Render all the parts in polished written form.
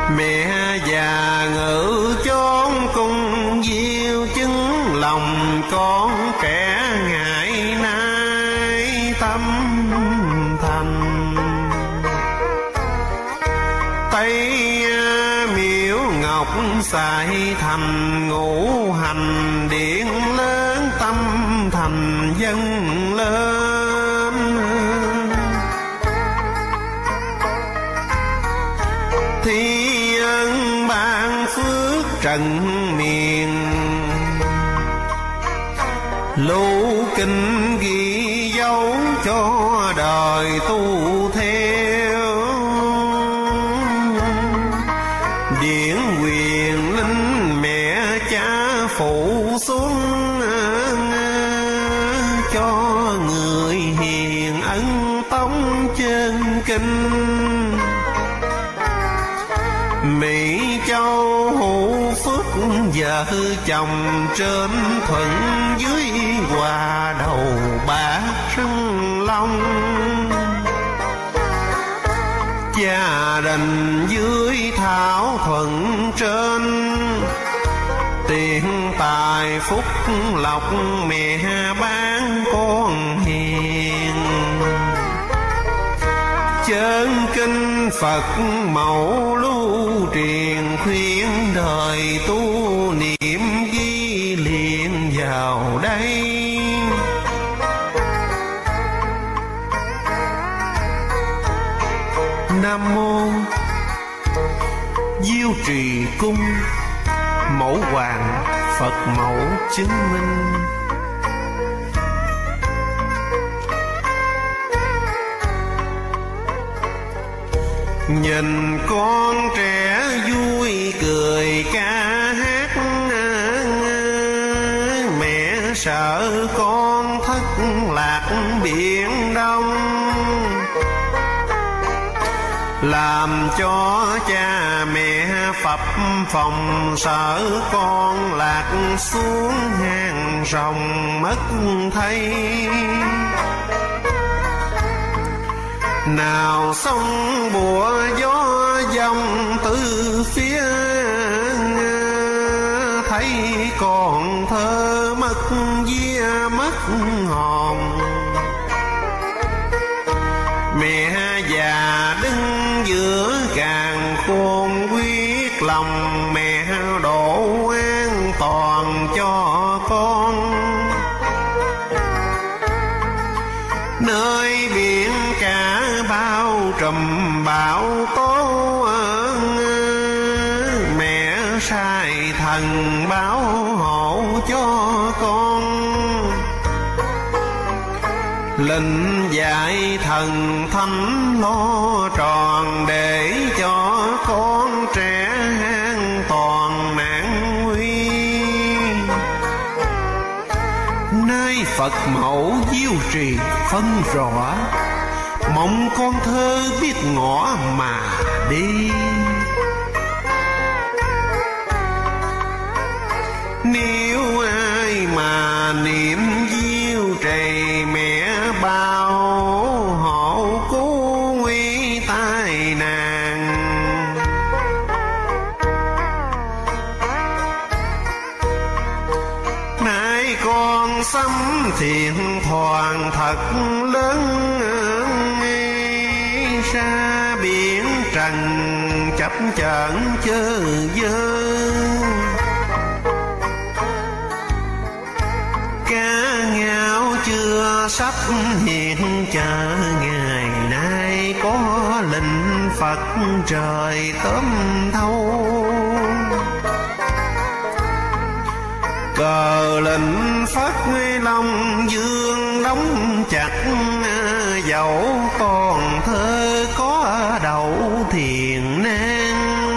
Mẹ già ngự chốn cung diêu chứng lòng con kẻ ngại nay tâm thành. Tây miễu ngọc xài thành ngũ hành điện lớn tâm thành dân lên. Thi ân ban phước trần miền lưu kinh ghi dấu cho đời tu theo. Điển quyền linh mẹ cha phụ xuống cho người hiền ân tống chân kinh. Mỹ Châu hữu phước vợ chồng trên thuận dưới hòa đầu bạc răng long. Gia đình dưới thảo thuận trên tiền tài phúc lộc mẹ bán con hiền. Chân kinh Phật mẫu lưu truyền khuyên đời tu niệm ghi liền vào đây. Nam mô Diêu Trì Cung Mẫu Hoàng Phật mẫu chứng minh. Nhìn con trẻ vui cười ca hát, mẹ sợ con thất lạc biển đông. Làm cho cha mẹ phập phòng sợ con lạc xuống hang rồng mất thay. Nào sông bùa gió dòng từ phía, thấy còn thơ mất vía mất hồn. Mẹ già đứng giữa càng khôn quyết lòng, mẹ độ an toàn cho con. Nơi biển cả bao trùm bão tố, mẹ sai thần bảo hộ cho con. Lệnh dạy thần thánh lo tròn để cho con trẻ an toàn nạn nguy. Nay Phật mẫu Diêu Trì phân rõ, mong con thơ biết ngõ mà đi. Nếu ai mà niệm Diêu Trì mẹ bao hộ cứu nguy tai nạn. Nay con sắm thiện thoàn thật lớn, ra biển trần chấp chợn chơ vơ. Cá ngao chưa sắp hiện chờ ngày nay, có lệnh Phật trời tóm thâu. Cờ lệnh Phật Long Dương đóng chặt, dẫu còn thơ có đậu thiền nan.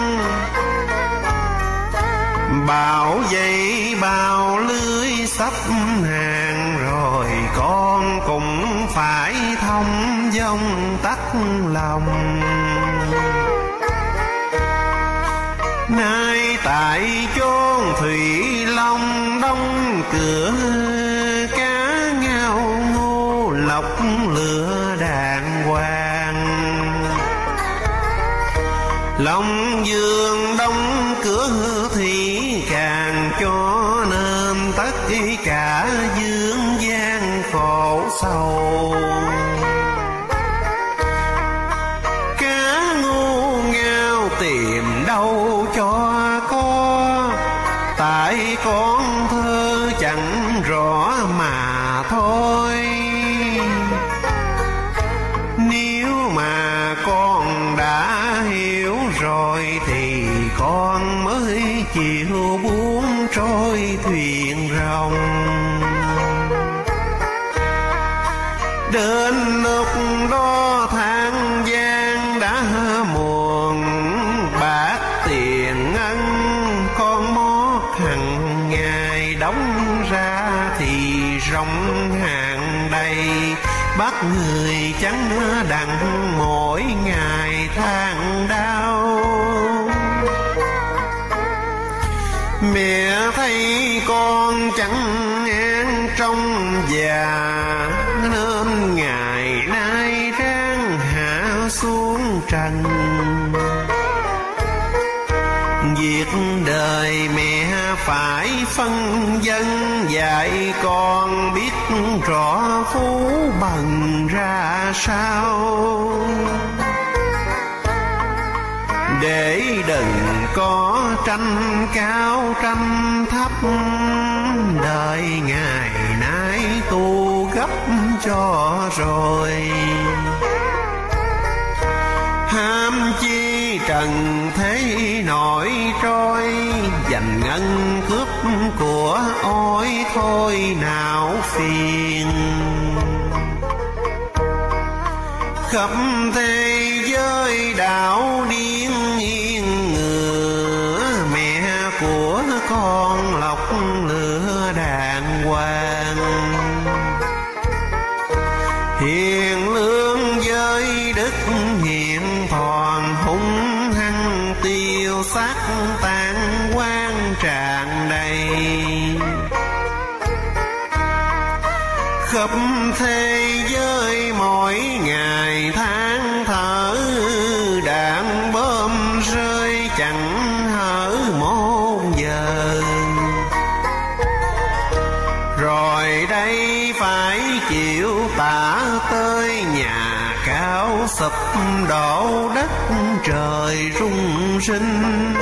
Bảo dây bao lưới sắp hàng rồi, con cũng phải thông dong tắt lòng. Nay tại chốn Thủy Long đóng cửa, cá ngao ngô lộc lửa đàng hoàng. Lòng Ông Dương đóng cửa thì càng cho nên tất cả dương gian khổ sầu. Cá ngu ngao tìm đâu cho có, tại con thơ chẳng rõ mà thôi. Nếu mà con đã hiểu rồi thì con mới chịu buông trôi thuyền rồng. Đến lúc đó than gian đã muộn, bạc tiền ân con mót hằng ngày đóng ra thì rong hàng đầy. Bắt người chẳng đặng mỗi ngày than đau. Mẹ thấy con chẳng an trong già, nên ngày nay ráng hạ xuống trần. Việc đời mẹ phải phân dân, dạy con biết rõ phú bần ra sao. Để đừng có tranh cao tranh thấp, đời ngày nay tu gấp cho rồi. Ham chi trần thế nổi trôi, giành ngân cướp của ôi thôi nào phiền. Khắp thế giới đảo điên yên ngựa, mẹ của con lọc lửa đàng hoàng. Hiền lương với đức hiện thoàn, hung hăng tiêu sát tan quan tràn đầy. Khắp thế giới mỗi ngày than thở, đạn bom rơi chẳng hở một giờ. Rồi đây phải chịu tả tới nhà cao sụp đổ, đất trời rung rinh.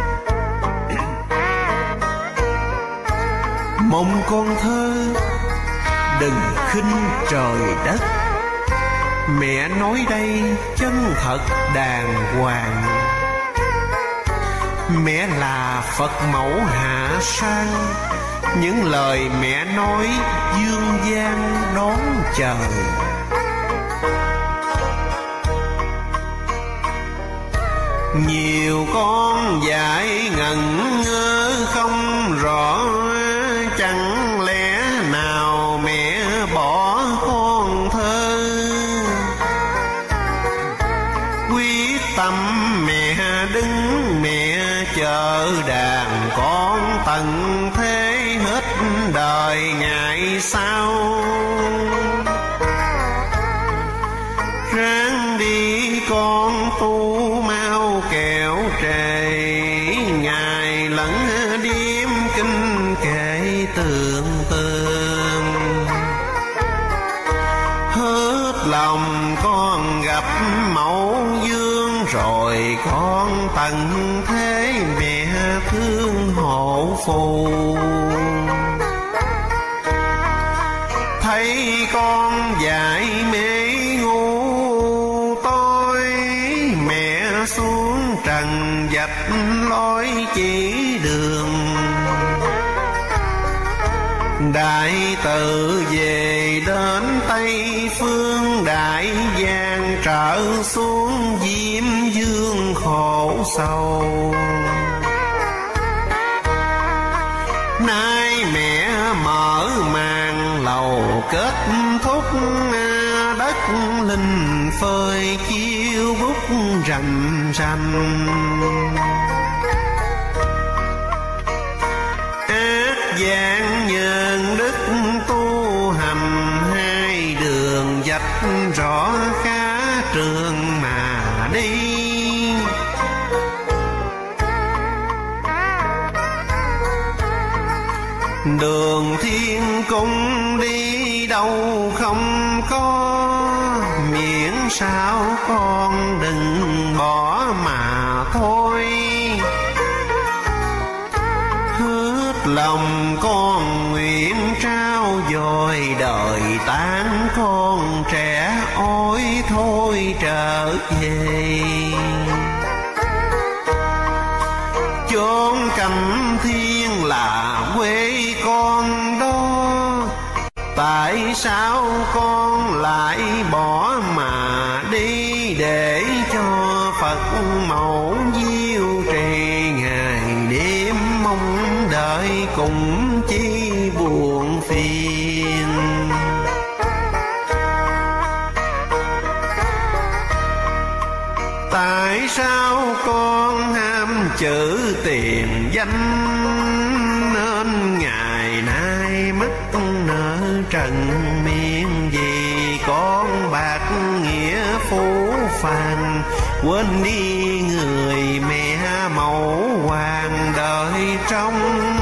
Mong con thơ đừng khinh trời đất, mẹ nói đây chân thật đàng hoàng. Mẹ là Phật mẫu hạ sang, những lời mẹ nói dương gian đón chờ. Nhiều con dại ngẩn ngơ không rõ, chẳng lẽ nào mẹ bỏ con thơ. Quyết tâm mẹ đứng mẹ chờ đàn con tận thế hết đời ngày sau. Ráng đi con tu mau kẻo trễ, ngày lẫn đêm kinh kệ tường tường. Hết lòng con gặp mẫu dương, rồi con tận thế mẹ thương hộ phù. Thấy con dại mê ngu tôi, mẹ xuống trần vạch lối chỉ đường. Đại từ về đến Tây phương, đại giang trở xuống Diêm Dương khổ sầu. Nay mẹ mở màn lầu kết thúc, đất linh phơi chiêu bút rành rành. Ác gian nhân đức tu hành, hai đường vạch rõ khá trường mà đi. Đường thiên cung đi đâu không có, miễn sao con đừng bỏ mà thôi. Hết lòng con nguyện trao dồi đời tán con trẻ ôi thôi trở về. Chốn cảnh thiên là quê con đó, tại sao con lại bỏ mà đi, để cho Phật mẫu diêu trì ngày đêm mong đợi cũng chi buồn phiền. Tại sao con ham chữ tiền danh, nên ngày nay mất nợ trần miên. Vì con bạc nghĩa phú phàng, quên đi người mẹ mẫu hoàng đời trong.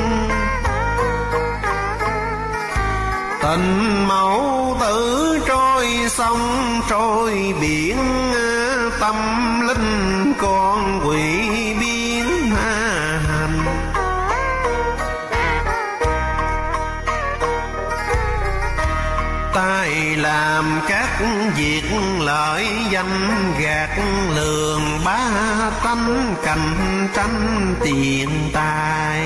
Tình mẫu tử trôi sông trôi biển, tâm linh con quỷ biến hành. Tai làm các việc lợi danh, gạt lường bá tánh cạnh tranh tiền tài.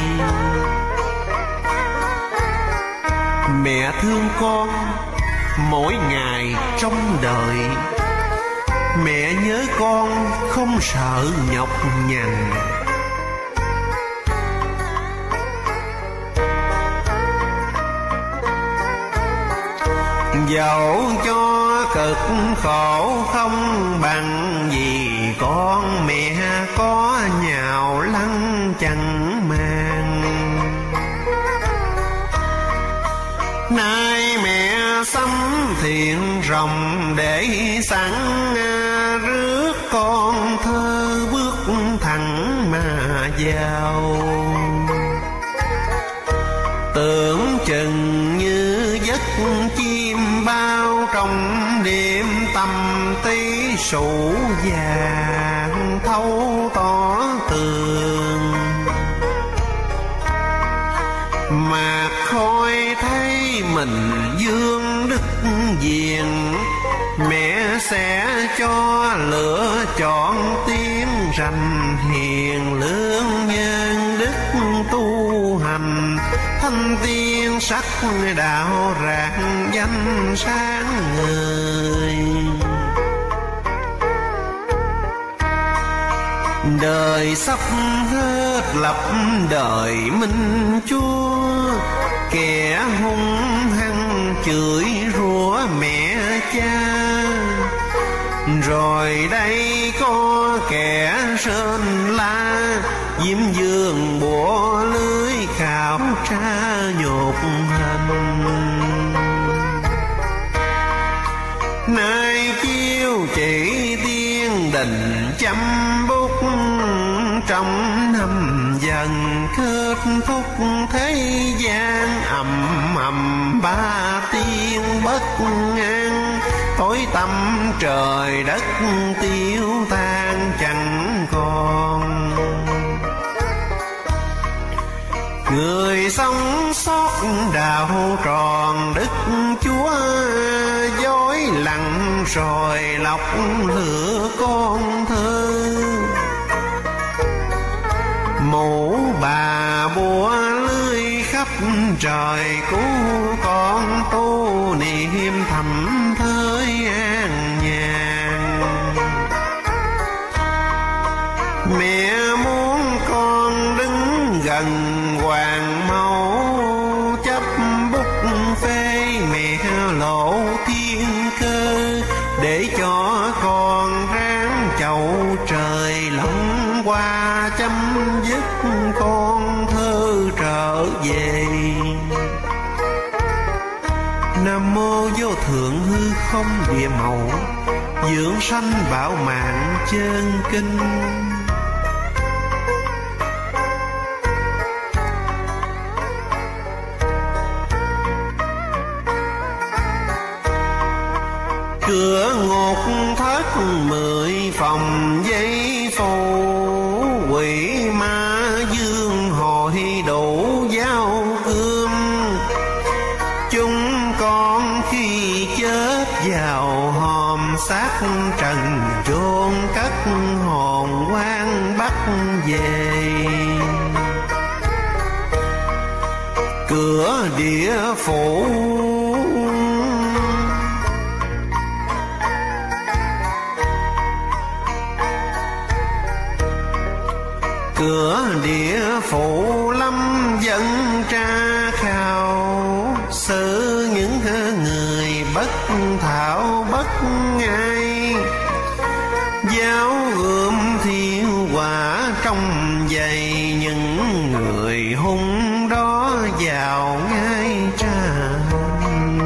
Mẹ thương con mỗi ngày trong đời, mẹ nhớ con không sợ nhọc nhằn. Dẫu cho cực khổ không bằng gì, con mẹ có nhào lăn chẳng màng. Nay mẹ sắm thiện rồng để sẵn, rước con thơ bước thẳng mà vào. Tưởng chừng như giấc chim bao, trong đêm tâm tí sủ vàng thâu tỏ tường. Mà khôi thấy mình dương đức diền, mẹ sẽ cho lựa chọn tiếng rành hiền lương nhân đức tu hành. Thanh tiên sắc đạo rạng danh sáng người. Đời sắp hết lập đời minh chúa, kẻ hung hăng chửi rủa mẹ cha. Rồi đây có kẻ sơn la, diêm dương bủa lưới khảo tra nhục hành. Nay chiêu chỉ tiên đình chăm bút, trong năm dần kết thúc thế gian. Ầm ba tiếng bất an, tối tăm trời đất tiêu tan chẳng còn. Người sống sót đạo tròn đức Chúa, dối lặng rồi lọc lửa con thơ. Mũ bà búa lưới khắp trời, cứu con tu niệm thầm thới an nhàn. Mẹ muốn con đứng gần hoàng mẫu, chấp bút phê mẹ lộ thiên cơ, để cho con ráng chậu trời lòng qua chấm dứt con thơ trở về. Nam mô vô thượng hư không địa mẫu, dưỡng sanh bảo mạng chân kinh. bắt về. Cửa địa phủ cửa địa phủ lâm dân tra khảo, xử những người bất thảo bất ai. Giáo gươm thiêu quả trong giày, những người hung đó vào ngay tràn.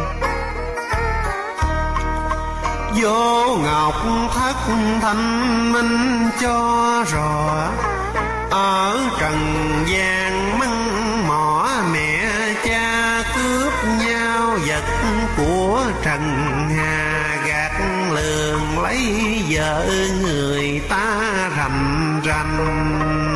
Vô ngọc thất thanh minh cho rõ, ở trần gian măng mỏ mẹ cha cướp nhau vật của trần hà, gạt lường lấy vợ người ta rành rành.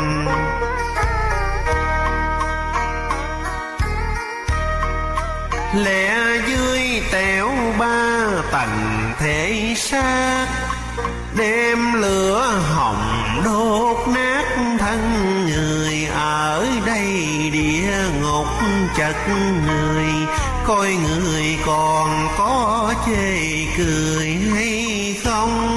Lẽ dưới tẻo ba tầng thể xác, đem lửa hồng đốt nát thân người. Ở đây địa ngục chật người, coi người còn có chê cười hay không.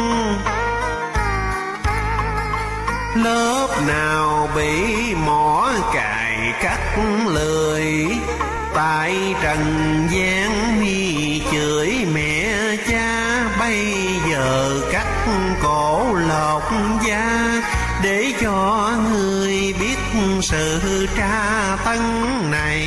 Lớp nào bị mỏ cài cắt lười, tại trần gian mi chửi mẹ cha. Bây giờ cắt cổ lột da, để cho người biết sự tra tấn này.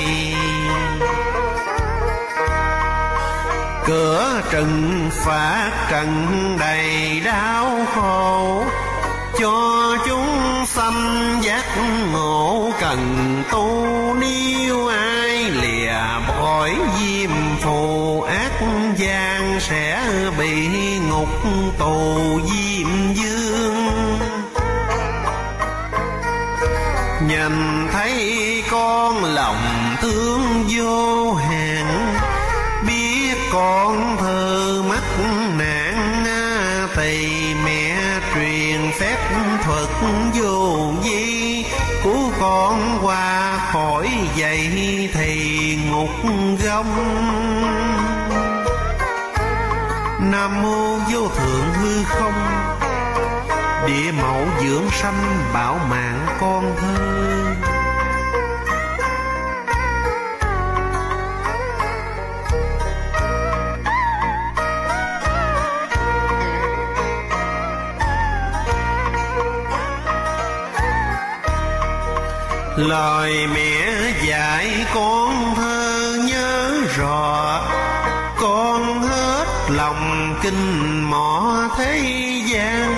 Cửa trừng phạt trần đầy đau khổ, cho chúng sanh giác ngộ cần tu. Nếu ai lìa bội diêm phù, ác gian sẽ bị ngục tù diêm dương. Nhìn thấy con lòng thương vô hạn, biết con thơ mắc nạn thì mẹ truyền phép thuật vô vi, cứu con qua khỏi vậy thì ngục gông. Nam mô vô thượng hư không, địa mẫu dưỡng sanh bảo mạng con thơ. Lời mẹ dạy con thơ nhớ rõ, con hết lòng kinh mỏ thế gian.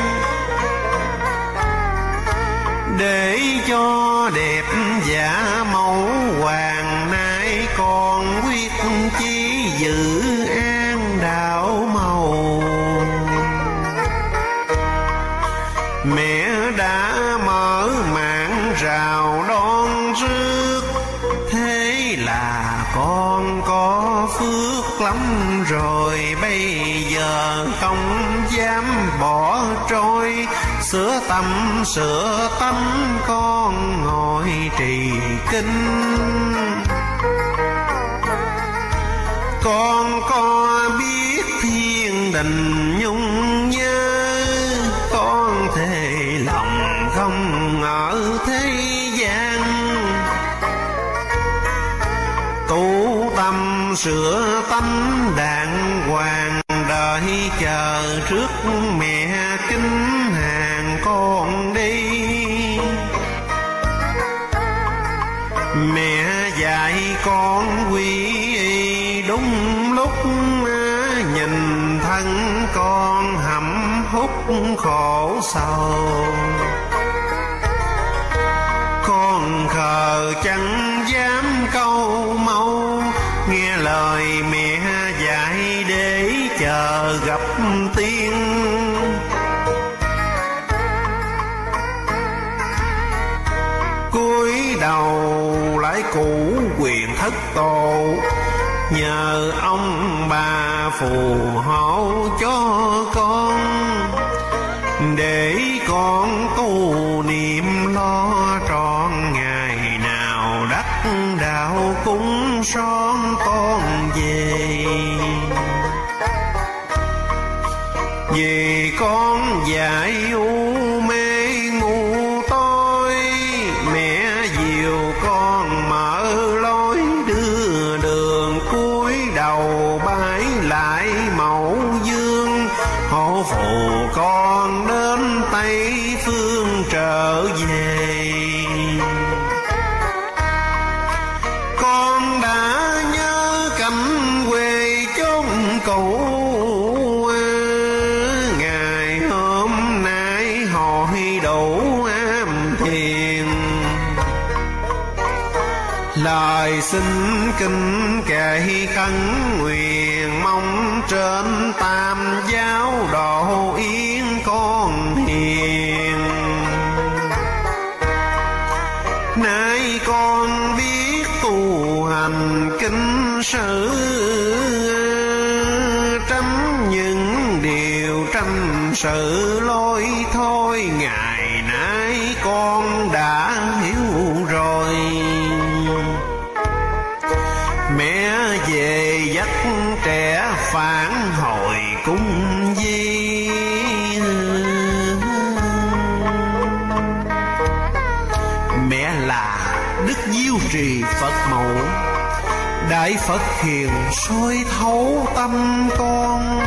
Để cho đẹp giả mẫu hoàng, nay con quyết chí giữ an đạo màu. Mẹ đã mở mạng rào đón rước, thế là con có phước lắm rồi. Bây giờ không dám bỏ trôi, sửa tâm con ngồi trì kinh. Con có biết thiên đình nhung nhớ, con thề lòng không ở thế gian. Tu tâm sửa tánh đàng hoàng, đợi chờ trước mẹ kính hàng con đi. Mẹ dạy con quy y đúng lúc, nhìn thân con hậm hút khổ sầu. Con khờ chẳng dám câu mâu, nghe lời mẹ dạy để chờ gặp tiên. Cúi đầu lại cũ quyền thất tổ, nhờ ông bà phù hộ cho con, để con con tu niệm lo trọn, ngày nào đắc đạo cúng son con về. Vì con dại u mê ngu tối, mẹ dìu con mở lối đưa đường, cúi đầu bái lại mẫu dương, hộ phù con đến Tây phương trở về. Con đã nhớ cảnh quê chốn cũ, ngày hôm nay hội đủ am thiền. Lời xin kinh kệ khấn nguyện, mong trên tam giáo độ yên con hiền. Nay con biết tu hành kinh sử, tránh những điều tranh sự lôi thôi, ngày nay con đã hiểu rồi. Mẹ về dắt trẻ phản hồi cung di, mẹ là Đức Diêu Trì Phật Mẫu, Đại Phật hiền soi thấu tâm con.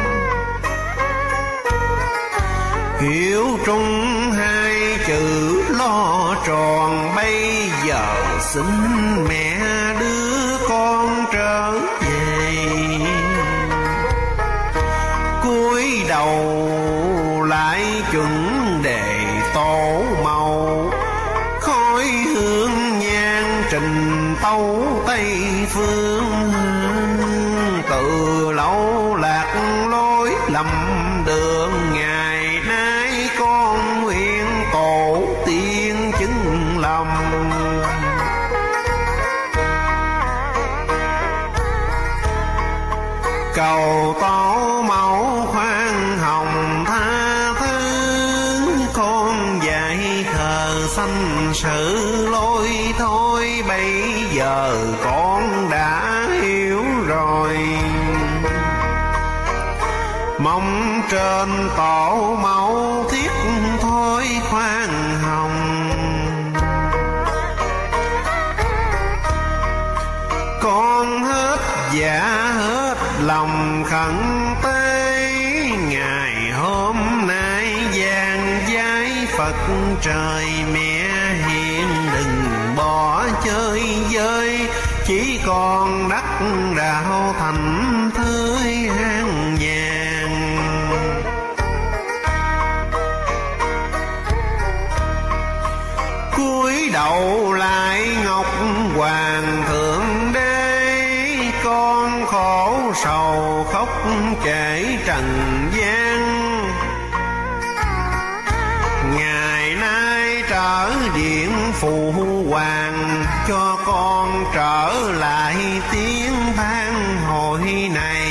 Hiểu trung hai chữ lo tròn, bây giờ xin mẹ đưa con trở về. Cúi đầu lại chuẩn đề tổ màu, khói hương nhang trình tấu Tây phương. Từ lâu lạc lối lầm đường, ngày nay con nguyện tổ tiên chứng lầm. Cầu tổ mẫu khoan hồng tha thứ, con dạy khờ sanh sự lôi thôi, bây giờ con đã hiểu rồi. Mong trên tổ mẫu thiết thôi khoan hồng, con hết dạ hết lòng khẩn tế. Ngày hôm nay giang giái Phật trời, mẹ hiền đừng bỏ chơi vơi, chỉ còn đắc đạo thành thới an nhàn. Cúi đầu lại ngọc hoàng thượng đế, con khổ sầu khóc kể trần gian. Ngày nay trở điện phụ hoàng, cho con trở lại tiếng than hội này.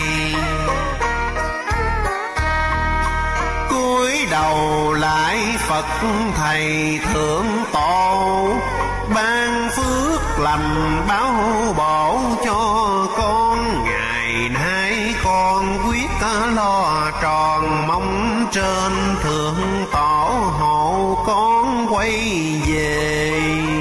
Cúi đầu lại Phật thầy thượng tổ, ban phước lành báo bổ cho con. Ngày nay con quyết lo tròn, mong trên thượng tổ hộ con quay về.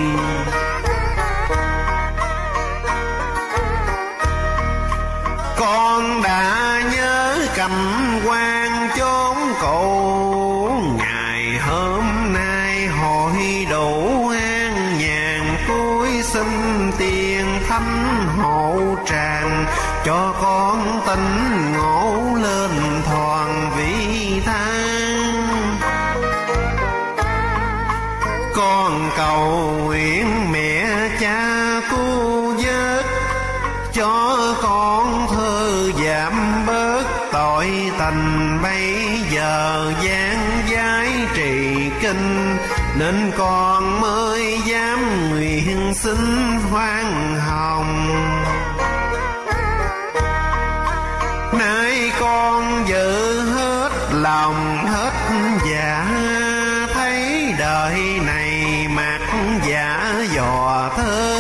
Con đã nhớ cảnh quan chốn cũ, ngày hôm nay hội đủ an nhàn. Cúi xin tiền thánh hộ tràng, cho con tỉnh ngộ lên thoàn vị tha. Con cầu nguyện mẹ cha cứu vớt, cho con thư giảm bớt tội tình. Bây giờ gian giái trì kinh, nên con mới dám nguyện xin khoan hồng. Nay con giữ hết lòng hết dạ, thấy đời này mặc giả dò thơ.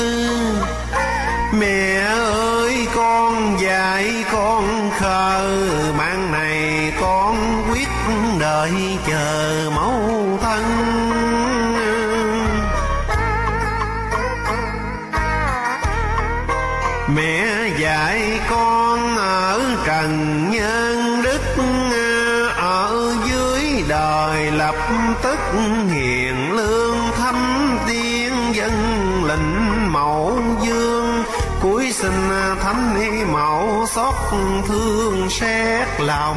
Mẹ ơi con dạy con khờ, mang này con quyết đợi chờ mẫu thân. Mẹ dạy con ở trần nhân đức, ở dưới đời lập tức hiền lương thánh tiên dân lĩnh mẫu dương. Cuối sinh thánh mẫu xót thương xét lòng.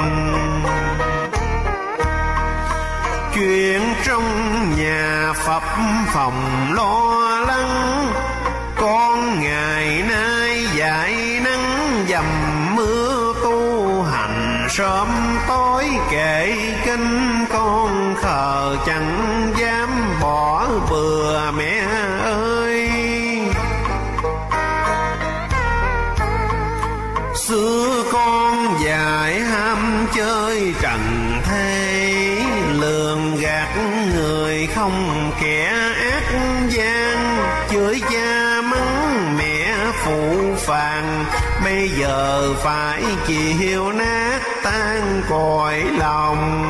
Chuyện trong nhà phập phòng lo lắng, con ngày nay dạy nắng dầm mưa tu hành sớm tối kệ kinh. Con khờ chẳng dám bỏ bừa mẹ ơi. Xưa con dạy ham chơi trần thế, lường gạt người không kẻ ác gian. Chửi cha mắng mẹ phụ phàng, bây giờ phải chịu nát tan cõi lòng.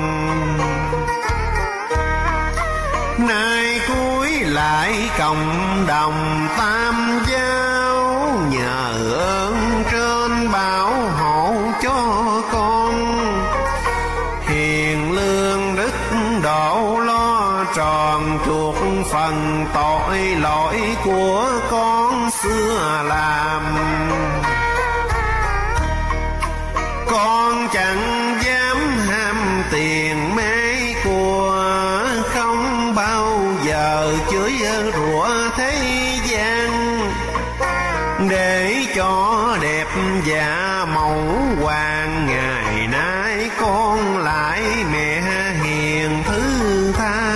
Nay cúi lại cộng đồng tam giáo, nhờ ơn trên bảo hộ cho con. Hiền lương đức độ lo tròn chuộc phần tội lỗi của con xưa làm. Con chẳng dám ham tiền mê của, không bao giờ chửi rủa thế gian. Để cho đẹp dạ mẫu hoàng, ngày nay con lại mẹ hiền thứ tha.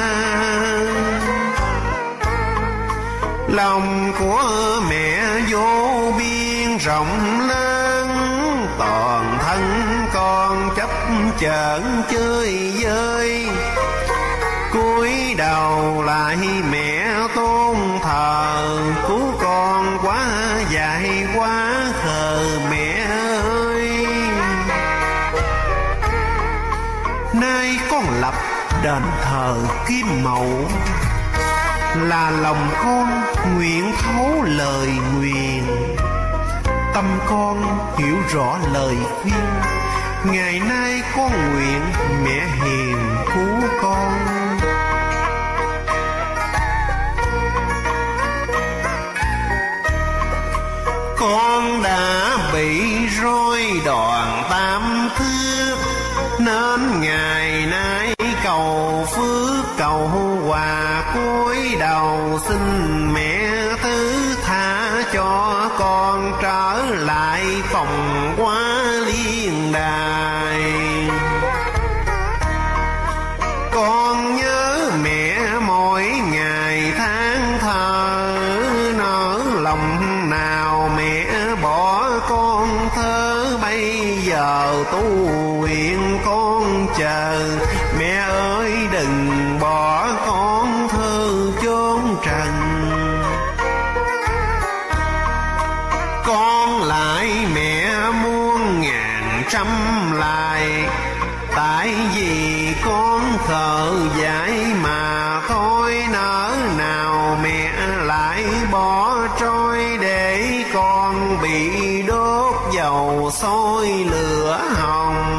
Lòng của mẹ vô biên rộng lớn, toàn thân con chấp chởn chơi vơi. Cúi đầu lại mẹ tôn thờ, cứu con quá dại quá khờ mẹ ơi. Nay con lập đền thờ Kim Mẫu, là lòng con nguyện thấu lời nguyền. Tâm con hiểu rõ lời khuyên, ngày nay con nguyện mẹ hiền cứu con. Con đã bị rối đòn tam thước, nên ngày nay cầu phước cầu hòa. Cúi đầu xin mẹ thứ tha cho con trở lại phòng quá liên đài. Con nhớ mẹ mỗi ngày tháng thở, nỡ lòng nào mẹ bỏ con thơ. Bây giờ tu nguyện con chờ, mẹ ơi đừng bỏ con thơ chốn trần. Con lại mẹ muôn ngàn trăm lại, tại vì con khờ dại mà thôi. Nỡ nào mẹ lại bỏ trôi, để con bị đốt dầu sôi lửa hồng.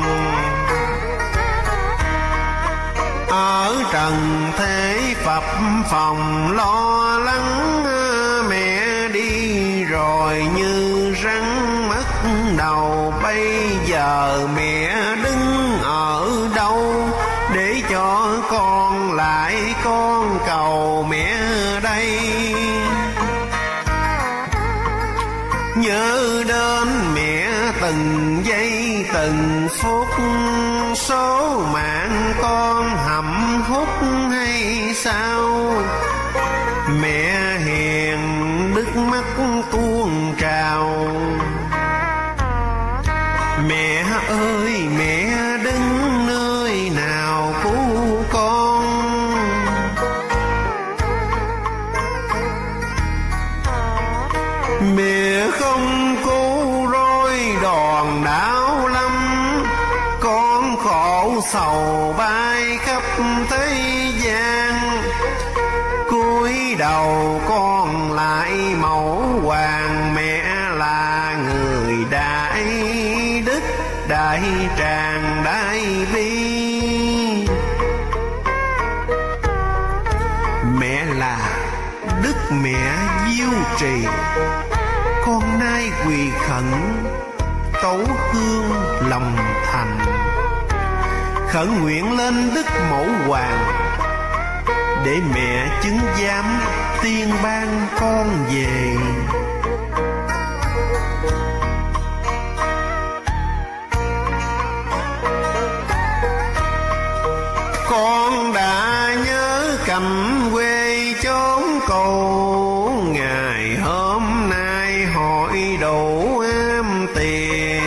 Ở trần thế phập phòng lo lắng, mẹ đi rồi như rắn mất đầu. Bây giờ mẹ đứng ở đâu, để cho con lại con cầu mẹ đây. Nhớ đến mẹ từng giây từng phút, số mạng con hậm hút hay sao. Mẹ hiền nước mắt tuôn trào, mẹ ơi mẹ đứng nơi nào cứu con. sầu bay khắp thế gian. Cúi đầu con lại mẫu hoàng, mẹ là người đại đức đại tràng đại bi. Mẹ là đức mẹ diêu trì, con nay quỳ khẩn tấu hương lòng thành. Khẩn nguyện lên đức mẫu hoàng, để mẹ chứng giám tiên ban con về. Con đã nhớ cảnh quê chốn cầu, ngày hôm nay hỏi đủ em tiền.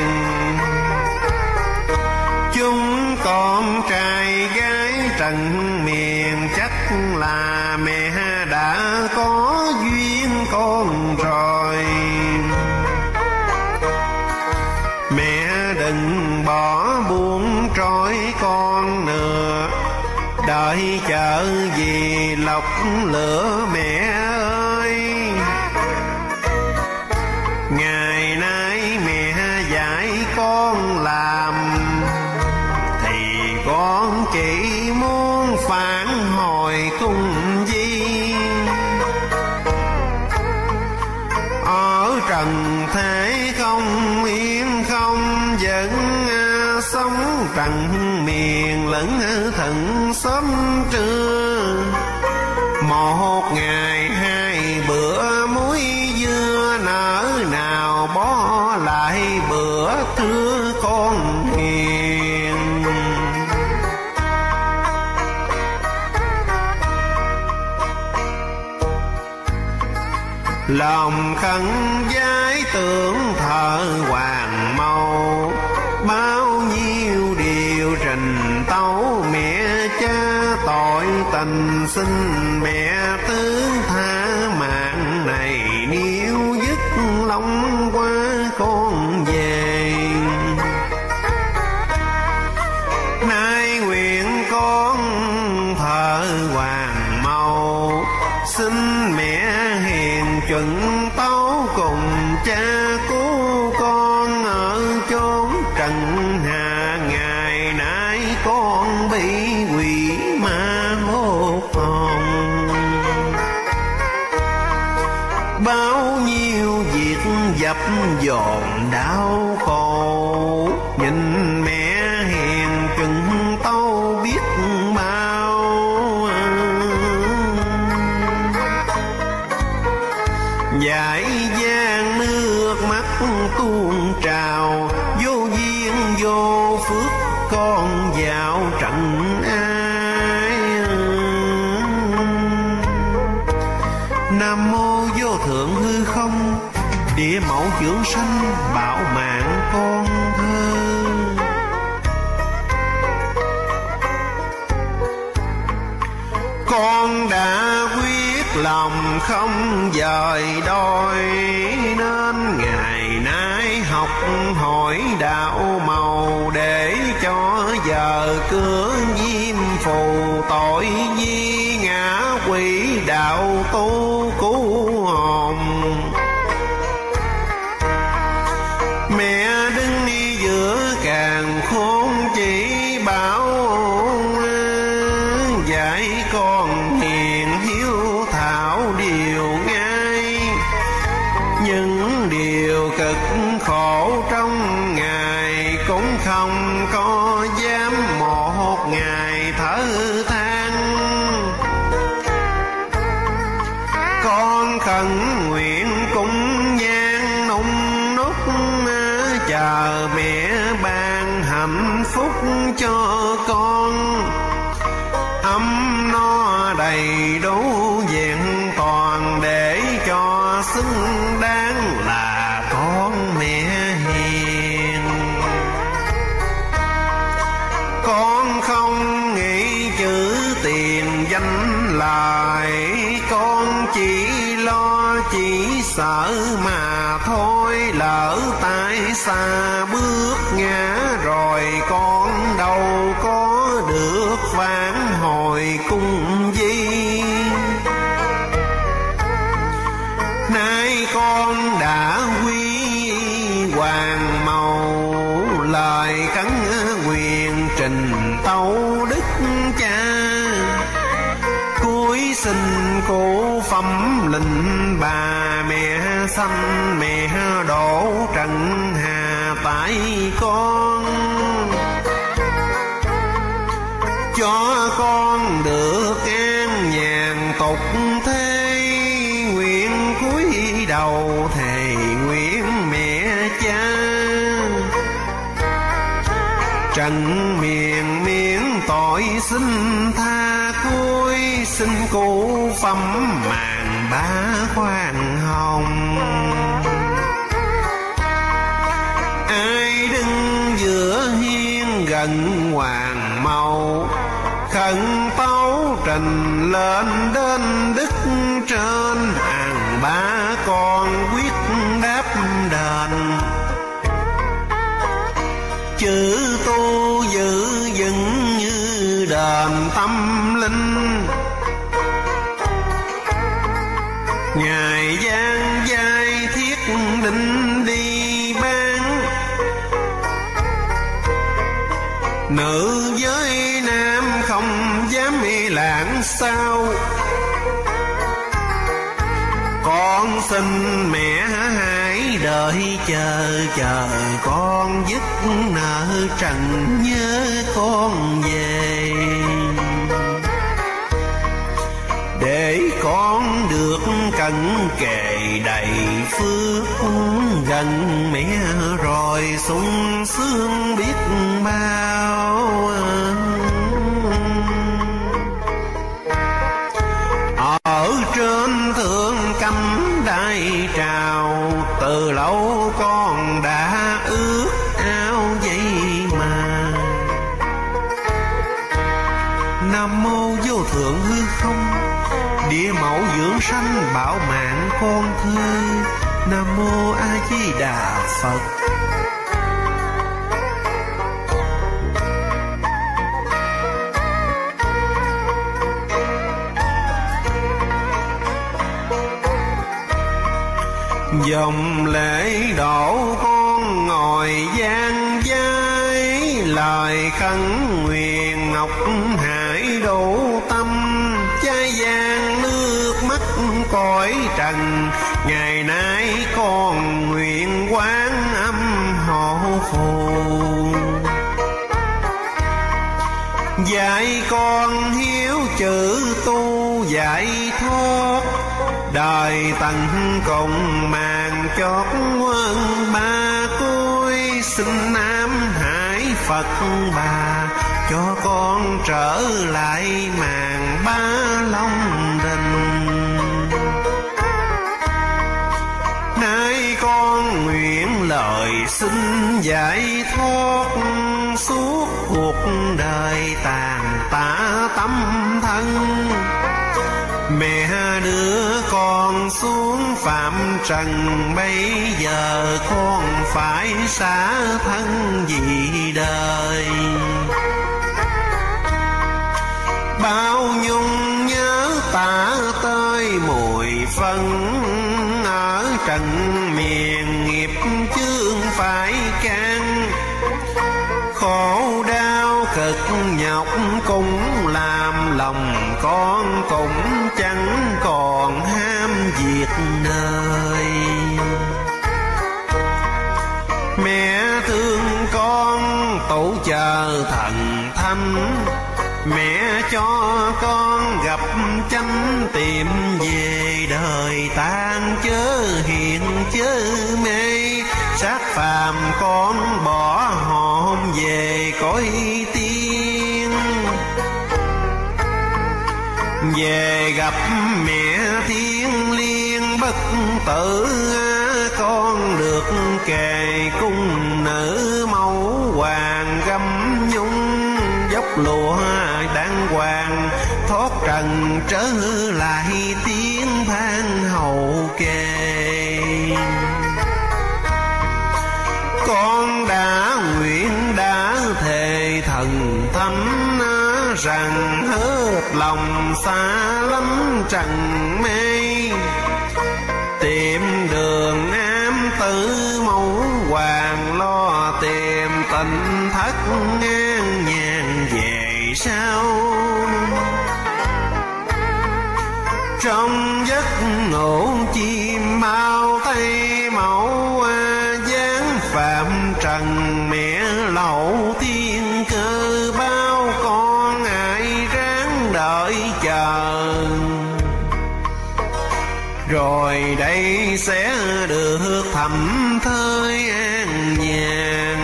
Chúng con trai gái trần miền, chắc là mẹ đã có duyên con rồi. Mẹ đừng bỏ buông trôi con nữa, đợi chờ gì lọc lửa mẹ ơi. Ngày nay mẹ dạy con làm, thì con chỉ muốn phản hồi cùng gì. Ở trần thế không yên không vẫn sống trần miền lẫn thận sớm trưa. Một ngày hai bữa muối dưa, nỡ nào bỏ lại bữa trưa con hiền. Lòng khấn vái tưởng thờ hoàng mẫu, bao nhiêu điều trình tấu mẹ cha tội tình. Xin mẹ thứ tha mạng này, nếu dứt lòng qua con về. Nay nguyện con thờ hoàng mẫu, xin mẹ hiền chuẩn tấu cùng cha cứu con ở chốn trần hạ. Ngày nay con bị quỷ ma hốt hồn, bao nhiêu việc dập dồn đau khổ. Nhìn mẹ hiền chuẩn tấu biết bao, dải dang nước mắt tuôn trào. Vô duyên vô phước con vào trận ai. Nam mô vô thượng hư không, địa mẫu dưỡng sanh bảo mạng con thơ. Con đã quyết lòng không dời đôi, nên ngày nay học hỏi đạo màu. Để cho giờ cửa diêm phù, tội di ngã quỷ đạo tu cứu hồn. Mẹ đứng đi giữa càng khôn chỉ bảo, dạy con hiền hiếu thảo điều ngay. Những điều cực khổ trong ngày, cũng không có dám một ngày thở than. Con khẩn nguyện cúng nhang nung núc, chờ mẹ ban hạnh phúc cho con. Ấm no đầy đủ vẹn toàn, để cho xứng đáng là con mẹ hiền. Con không nghĩ chữ tiền danh lợi, con chỉ lo chỉ sợ mà thôi. Lỡ tại xa bước ngã rồi, con đâu có sinh cụ phẩm linh, bà mẹ sanh mẹ đổ trần hà tại con. Cho con được an nhàn tục thế, nguyện cúi đầu thề nguyện mẹ cha. Trần miền miễn tội xin tha cuối, xin cụ phẩm màn bá khoan hồng. Ai đứng giữa hiên gần hoàng mẫu, khẩn tấu trình lên đến đức trên, hàng ba con quyết đáp đền. Chữ tu giữ vững như đền tâm linh, ngài gian giai thiết định đi bán. Nữ với nam không dám lãng sao, con xin mẹ hãy đợi chờ con dứt nợ trần nhớ con về. Để con được cận kề đầy phước, gần mẹ rồi sung sướng biết bao. Ở trên thượng cấm đại trào, từ lâu con đã ước ao vậy mà. Nam mô vô thượng hư không, địa mẫu dưỡng sanh bảo mạng con thơ. Nam mô A Di Đà Phật. Dòng lễ đổ con ngồi gian giái, lời khấn nguyện ngọc hải đủ tâm. Chai vàng nước mắt cõi trần, ngày nay con nguyện quán âm hộ phù. Dạy con hiếu chữ tu dạy thoát, đời tận cùng màn chót quân ba cuối. Xin Nam Hải Phật bà cho con trở lại màn ba long đình. Nay con nguyện lời xin giải thoát, suốt cuộc đời tàn tạ tâm thân. Mẹ đưa con xuống phạm trần, bây giờ con phải xả thân vì đời. Bao nhung nhớ tả tơi mùi phân, ở trần miền nghiệp chướng phải can. Khổ đau cực nhọc cũng làm lòng con, cũng chẳng còn ham việc đời. Mẹ thương con tủ chờ thần thánh, mẹ cho con gặp chánh tìm về. Đời tan chớ hiện chớ mê, xác phàm con bỏ hồn về cõi tiên. Về gặp mẹ thiên liêng bất tử, con được kề cung nữ mẫu hoàng gấm nhung. Dốc lụa đàng hoàng thoát trần trở lại tiếng than hầu kề. Con đã nguyện đã thề thần thánh, rằng hết lòng xa lắm trần mê. Tìm đường ám tử mẫu hoàng, lo tìm tình thất an nhàn về sau. Trong giấc ngủ chim bao tay mẫu dáng phạm trần, mẹ lậu thiên cơ bao con ai ráng đợi chờ. Rồi đây sẽ được thầm thơi an nhàn,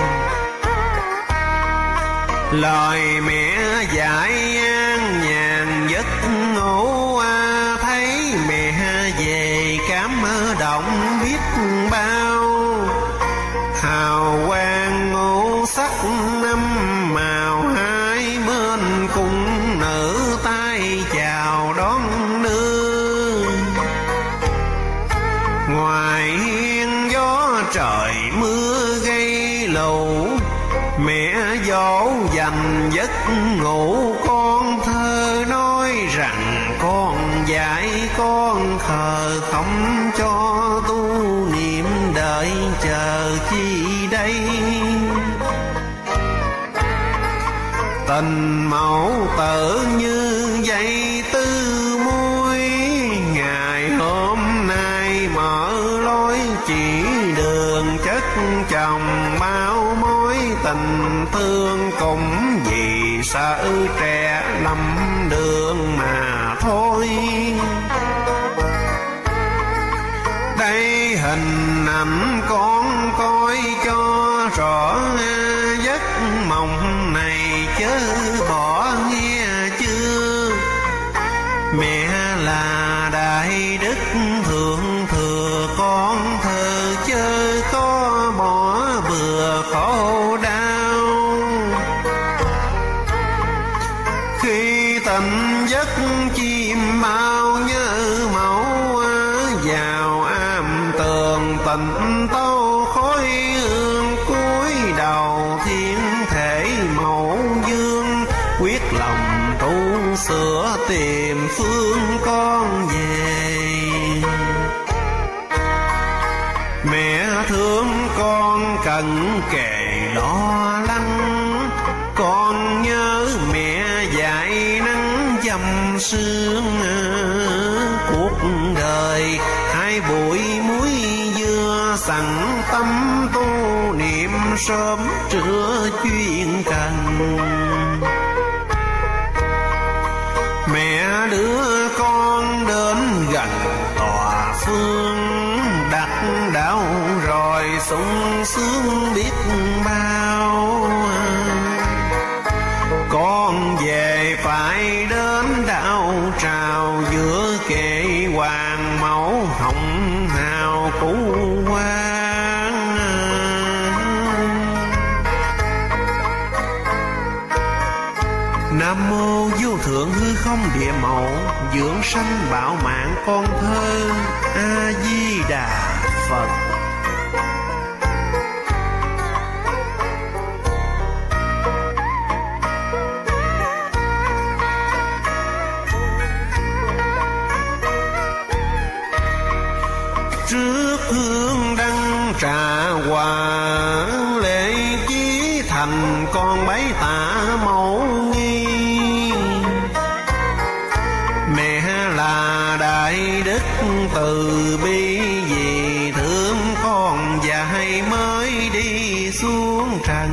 lời mẹ dạy an nhàn giấc ngủ. Thấy mẹ về cảm động biết bao, hào quang ngũ sắc năm màu hai bên cùng nở tay chào đón đưa. Ngoài hiên gió trời mưa gây lù, mẹ dỗ dành giấc ngủ con thơ nói rằng con dạy con khờ không cho tu niệm đợi chờ chi đây. Tình mẫu tử như dây tư muối, ngày hôm nay mở lối chỉ đường chất chồng bao mối tình thương, cũng vì sợ trẻ lầm đường mà thôi. Đây hình ảnh con coi cho rõ, giấc mộng này chớ bỏ nghe chưa. Mẹ là đại đức thượng thừa, con thờ chớ có bỏ bừa khổ đau. Khi tỉnh giấc chim bao nhớ mẫu, vào am tường tỉnh tâu khói hương cúi đầu thiên thể mẫu dương. Quyết lòng tu sửa tìm phương con về, mẹ thương con cận kề lo lắng. Con nhớ mẹ dạy nắng dầm sương, cuộc đời hai bụi muối dưa sẵn tâm tu niệm sớm trưa chuyên cần. Mẹ đưa con đến gần tòa phương, đặt đạo rồi sung sướng biết bao. Con về phải đến đạo trào, giữa kệ hoàng mẫu hồng hào cũ quan. Nam mô vô thượng hư không địa mẫu, dưỡng sanh bảo mạng con thơ. A Di Đà Phật. Trước hương đăng trà hoa, lễ chí thành con bái tạ mẫu nghi. Mẹ là đại đức từ bi, vì thương con dạy mới đi xuống trần.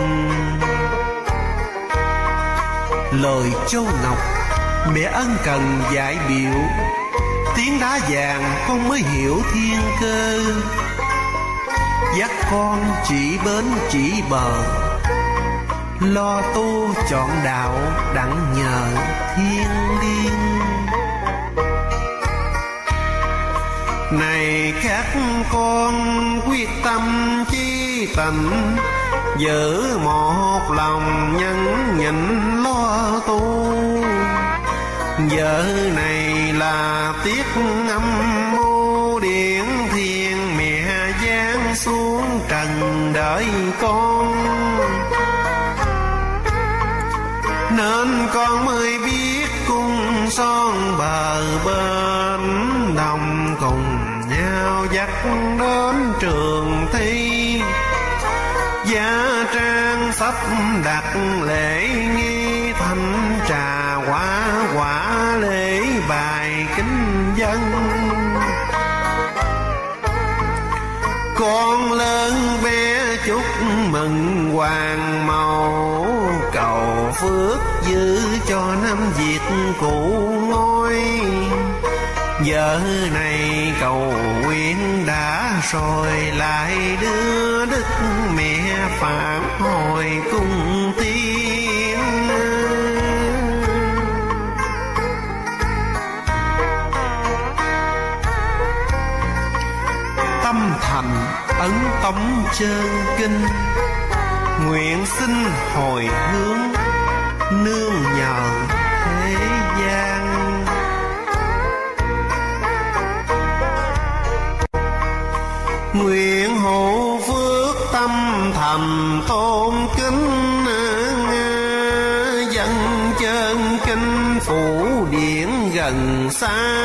Lời châu ngọc mẹ ân cần dạy biểu, tiếng đá vàng con mới hiểu thiên cơ. Dắt con chỉ bến chỉ bờ, lo tu chọn đạo đặng nhờ thiên liêng. Này các con quyết tâm chi tịnh, giữ một lòng nhẫn nhịn lo tu. Giờ này là tiết âm mưu điển thiên, mẹ giáng xuống trần đợi con. Nên con mới biết cung son bờ bên, đồng cùng nhau dắt đến trường thi. Giá trang sắp đặt lễ nghi, thanh trà quả quả lễ bài dân. Con lớn bé chúc mừng hoàng mẫu, cầu phước giữ cho năm Việt cũ ngôi. Giờ này cầu nguyện đã rồi, lại đưa đức mẹ phản hồi cung tiên. Tâm thành ấn tống chơn kinh, nguyện xin hồi hướng nương nhờ thế gian. Nguyện hộ phước tâm thành tôn kính, dân chân kinh phủ điển gần xa.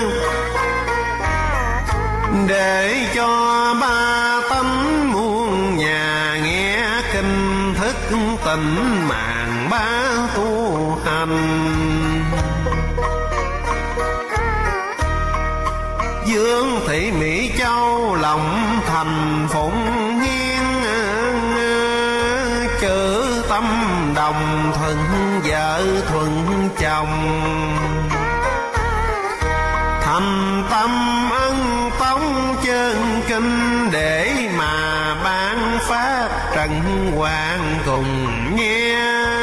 Để cho ba tánh muôn nhà nghe kinh thức tỉnh mạng bá tu hành. Dương thị Mỹ Châu lòng thành phụng hiến, chữ tâm đồng thuận vợ thuận chồng. Thành tâm ân tống chân kinh, để mà ban phát trần hoàng cùng nghe.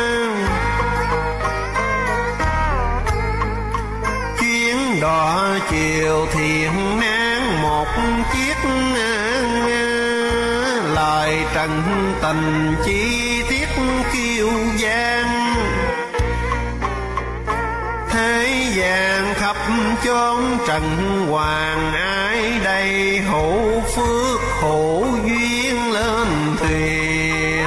Chuyến đò chiều thiện nán một chiếc, lời trần tình chi tiết kiêu gian. Thế gian khắp chốn trần hoàng, ai đây hữu phước hữu duyên lên thuyền.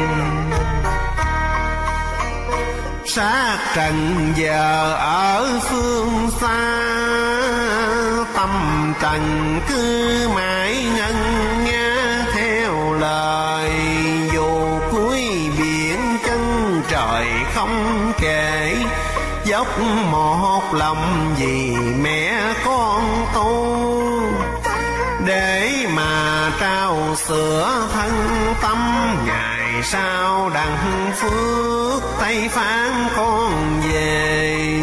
Sát trần giờ ở phương xa, tâm trần cứ mãi ngân nga theo lời. Dù cuối biển chân trời không kể, dốc một lòng vì mẹ con tu. Để mà trao sữa thân tâm, ngày sau đặng phước tay phán con về.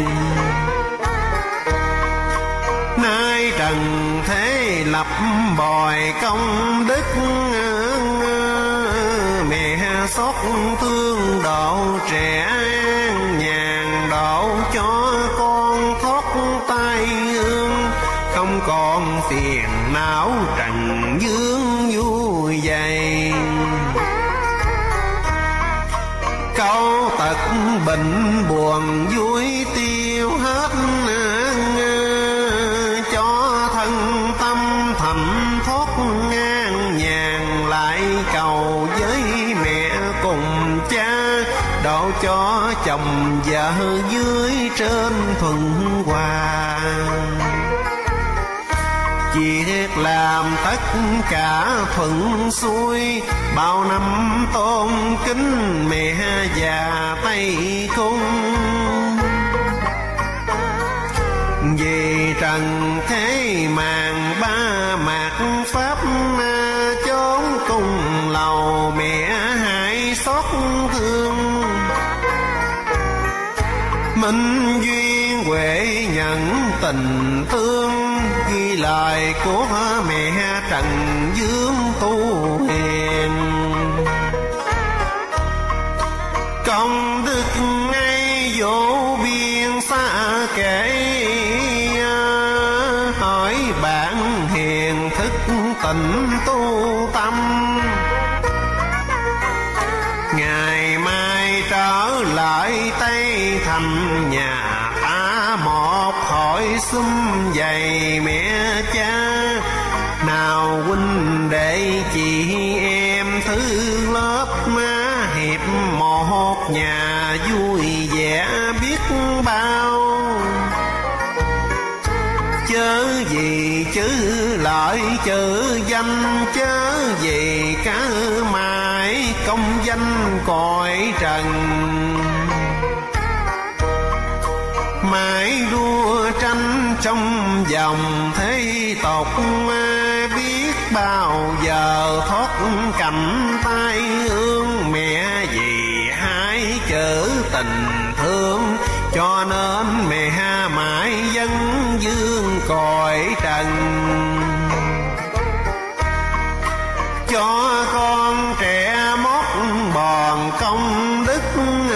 Nay trần thế lập bồi công đức, mẹ xót thương độ trẻ nhàn, độ cho con thoát tai ương. Không còn phiền não trần dương vui vầy, câu tật bệnh buồn vui tiêu hết. Cho thân tâm thầm thoát ngang nhàn, lại cầu với mẹ cùng cha, độ cho chồng vợ dưới trên thuận hòa. Việc làm tất cả thuận xuôi, bao năm tôn kính mẹ già Tây Cung. Vì trần thế màn ba mạt pháp, chốn cùng lầu mẹ hãy xót thương. Minh duyên huệ nhận tình thương, ghi lời của mẹ Trần Dương tu hiền. Công đức ngay vô biên xa kể, hỏi bạn hiền thức tỉnh tu tâm. Ngày mai trở lại Tây Thành, nhà ta một hội xum vầy mẹ cha. Nào huynh đệ chị em thứ lớp má, hiệp một nhà vui vẻ biết bao. Chớ gì chữ lợi chữ danh, chớ gì cả mãi công danh cõi trần. Mãi đua tranh trong dòng thế tục, biết bao giờ thoát cảnh tai ương. Mẹ vì hai chữ tình thương, cho nên mẹ mãi dân dương cõi trần. Cho con trẻ mót bòn công đức,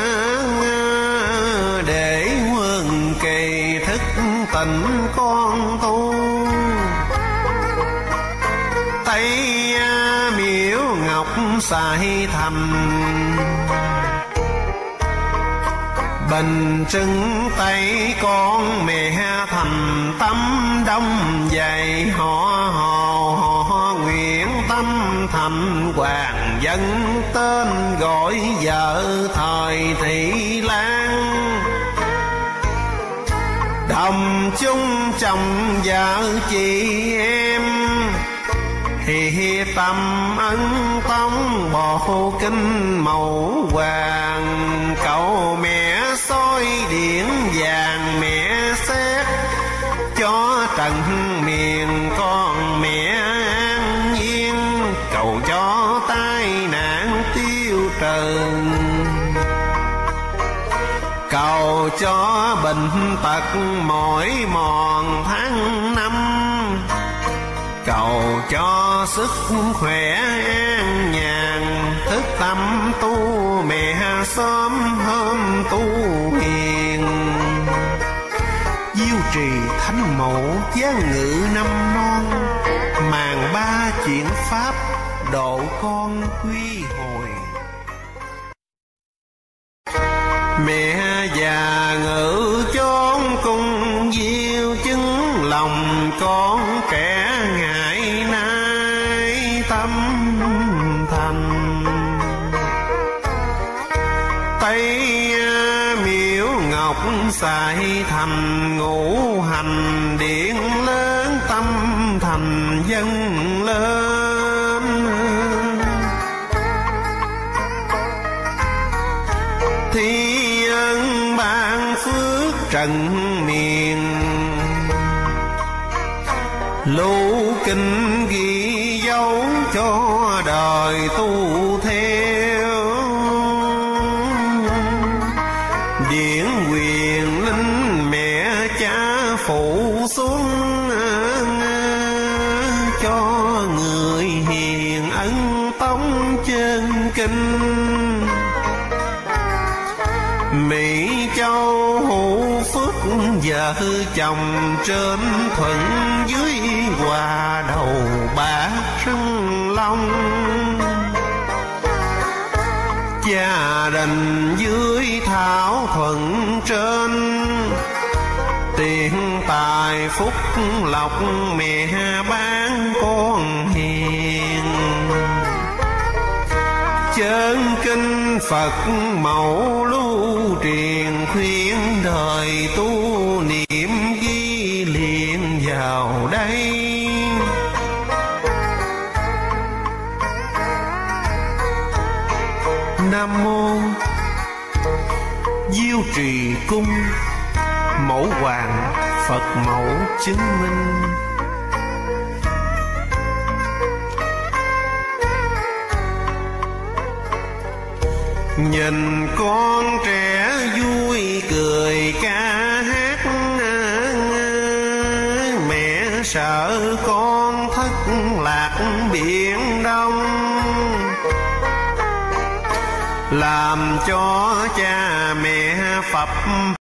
để huân kỳ thức tỉnh con tu. Thấy miễu ngọc xài thành, bình trưng tay con mẹ thành tâm đông dày. Họ nguyện tâm thành hoàng dân, tên gọi vợ thời Thị Lan. Đồng chung chồng vợ chị em, thì tâm ân tông bộ kinh mẫu hoàng. Cậu mẹ soi điển vàng mẹ xét, cho trần miền con mẹ an nhiên. Cầu cho tai nạn tiêu trần, cầu cho bệnh tật mỏi mòn tháng năm. Cầu cho sức khỏe an nhàn, thức tâm tu mẹ sớm hôm tu hiền. Diêu trì thánh mẫu giáng ngự năm non, màn ba chuyển pháp độ con quy hồi. Mẹ già ngự chốn cung diêu, chứng lòng con kẻ ngại nay tâm thành. Tây miễu ngọc xài thành, ngũ hành điện lớn tâm thành dân lên. Thi ân ban phước trần miền, lưu kinh ghi dấu cho đời tu theo. Điển quyền linh mẹ cha phụ xuống, cho người hiền ân tống chân kinh. Mỹ Châu hữu phước vợ chồng, trên thuận dưới hòa đầu bạc răng long. Gia đình dưới thảo thuận trên, tiền tài phúc lộc mẹ ban con hiền. Chơn kinh Phật mẫu lưu truyền, khuyên đời tu niệm ghi liền vào đây. Nam mô Diêu Trì Cung, Mẫu Hoàng Phật mẫu chứng minh. Nhìn con trẻ vui cười ca hát, mẹ sợ con thất lạc biển đông. Làm cho cha mẹ Phật